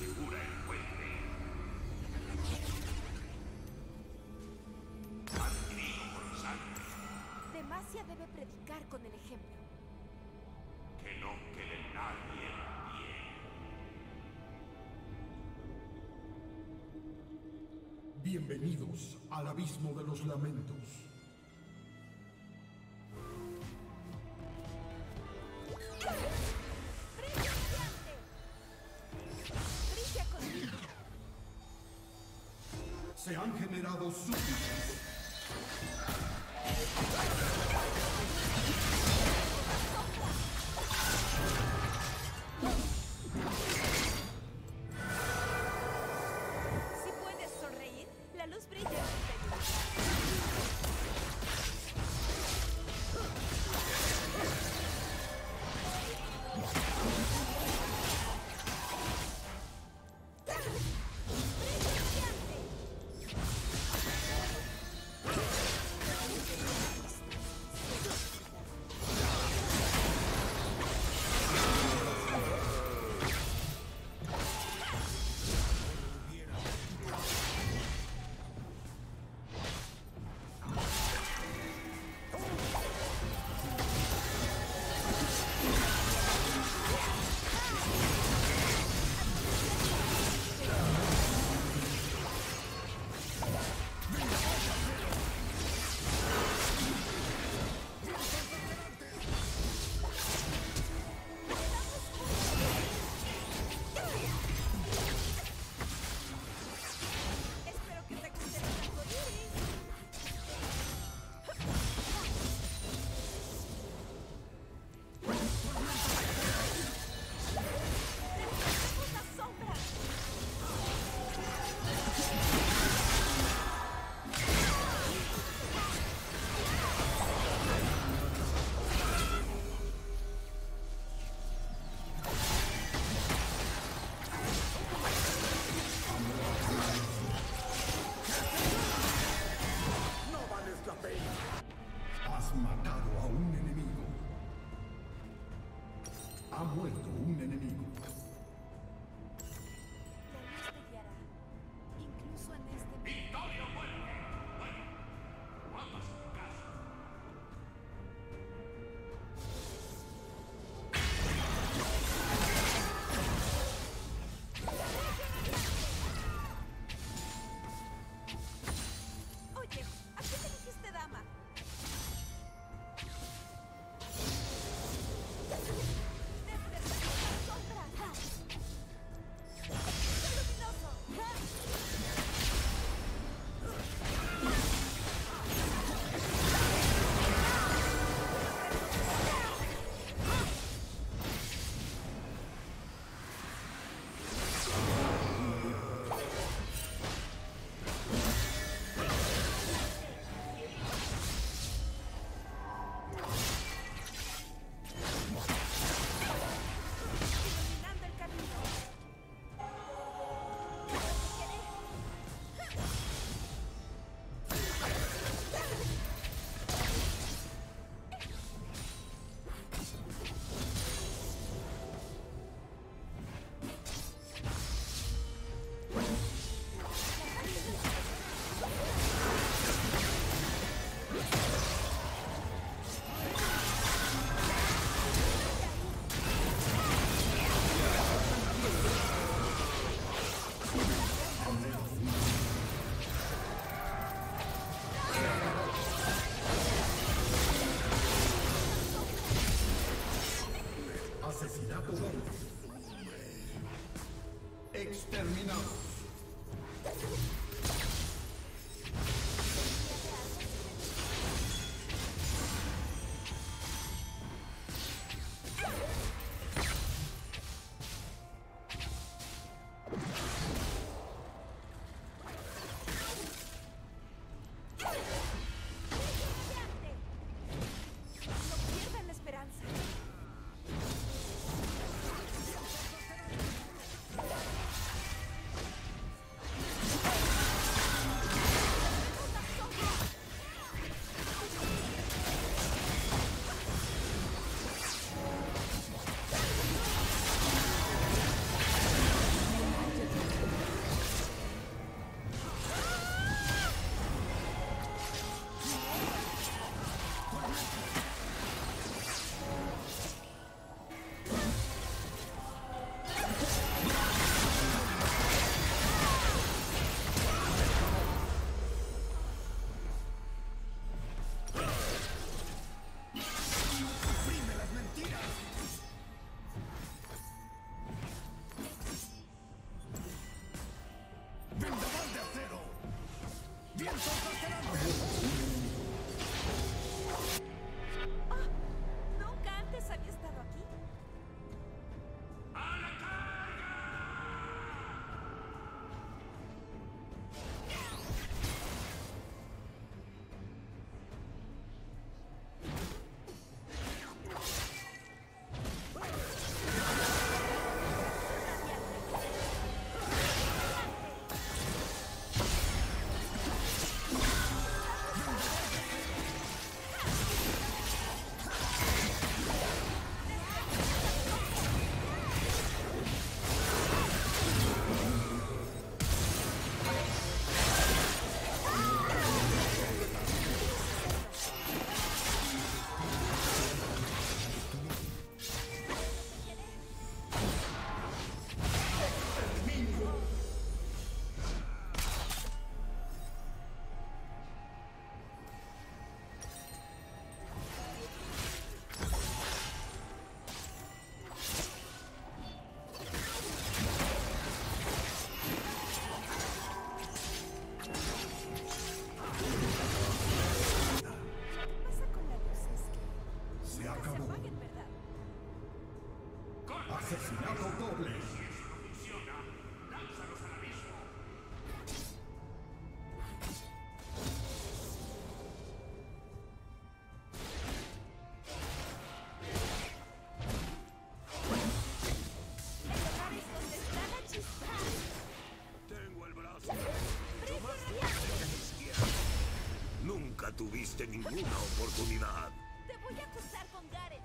asegura el puente. Adquirido por sangre. Demacia debe predicar con el ejemplo. Que no quede nadie en pie. Bienvenidos al abismo de los lamentos. ¡Brilla conmigo! Se han generado súbditos. Si puedes sonreír, la luz brilla en tu interior. Espero que te guste el arco iris. ¡Necesitamos la sombra! No vales la pena. Has matado a un enemigo. Ha muerto un enemigo. La luz te guiará, incluso en este mundo. ¡Victoria o muerte! Bueno, vamos a tu casa. Oye, ¿a qué te dijiste, dama? ¡Despertamos la sombra! ¡Está luminoso! Iluminando el camino. Asesinato doble. Exterminados. No pierdan la esperanza. diste ninguna oportunidad. Te voy a acusar con Gareth.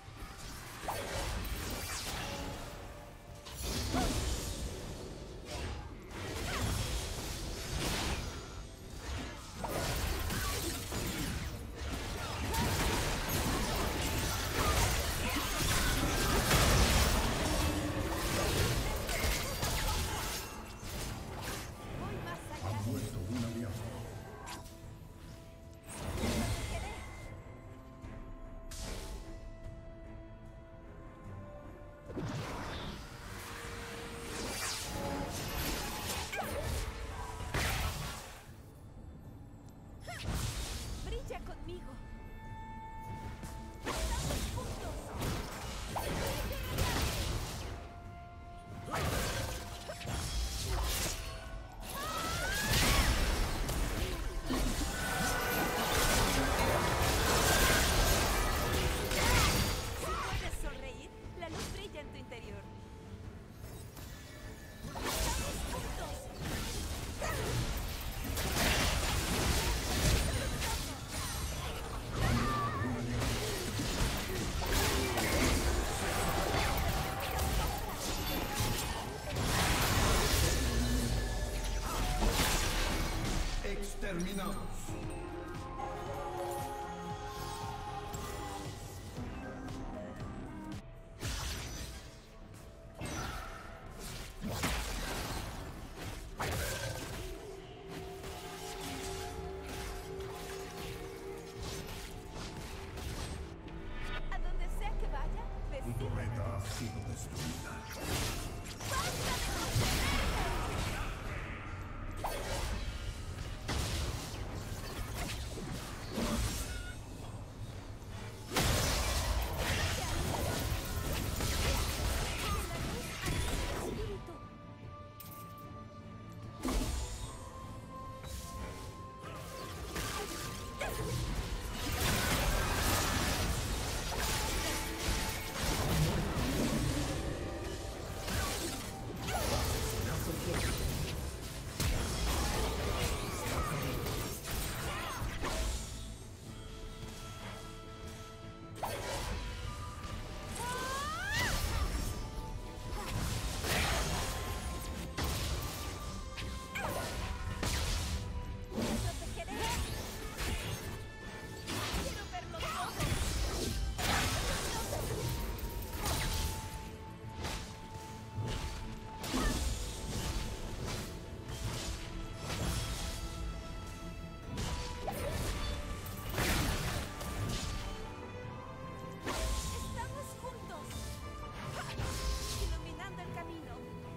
Voy más Ha allá. muerto un aliado. Brilla conmigo. Estamos juntos. Si puedes sonreír, la luz brilla en tu interior. Estamos juntos. Exterminados. A donde sea que vaya, Tu vestirme. torreta ha sido destruida. ¡Basta de contenerme! Espíritu. Protegeré. Quiero verlo todo. Estamos juntos. Iluminando el camino.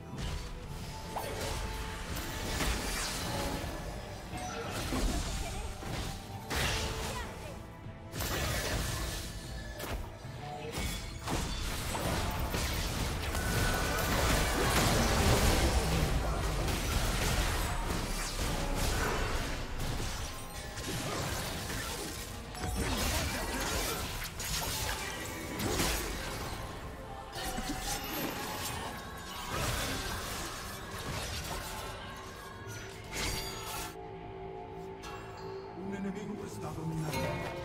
Protegeré. Brillante. Un enemigo está dominado.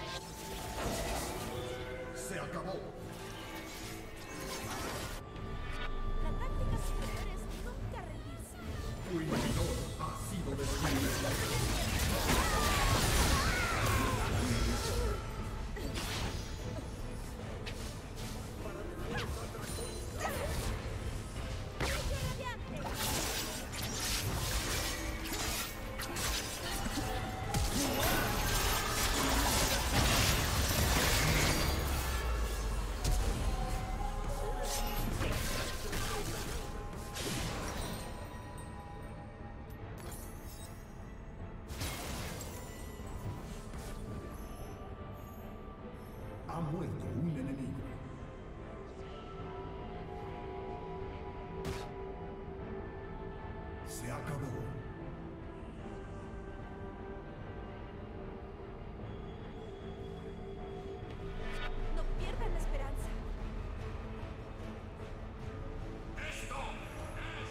Se acabó. La táctica superior es nunca rendirse. Tu inhibidor ha sido destruido. ¡Brilla radiante! Ha muerto un enemigo. Se acabó. No pierdan la esperanza. ¡Esto es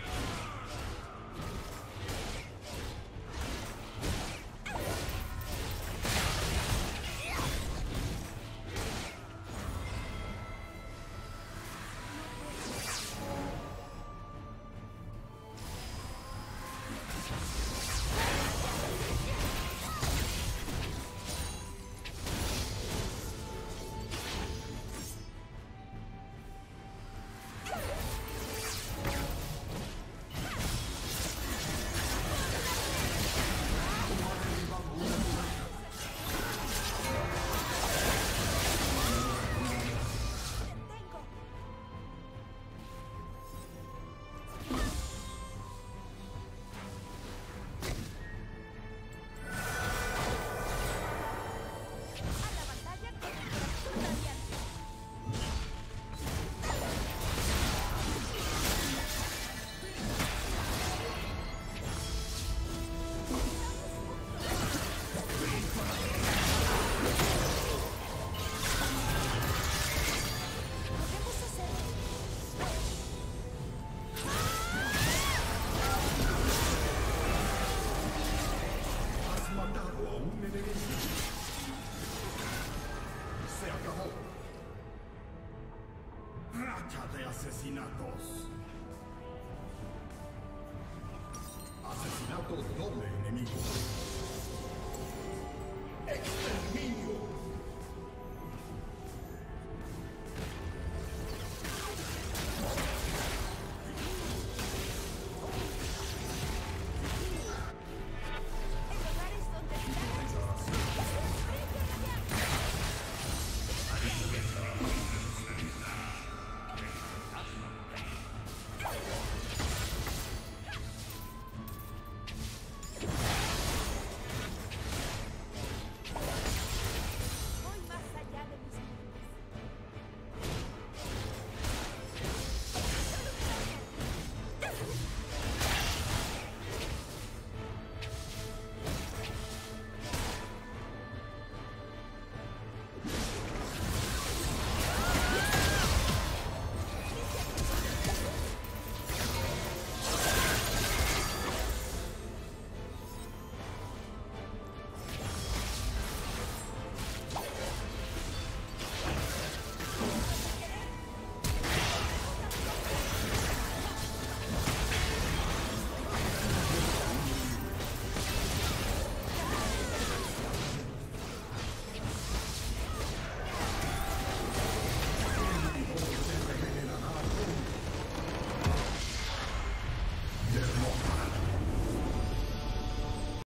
Rayos! asesinatos. Asesinato doble enemigo.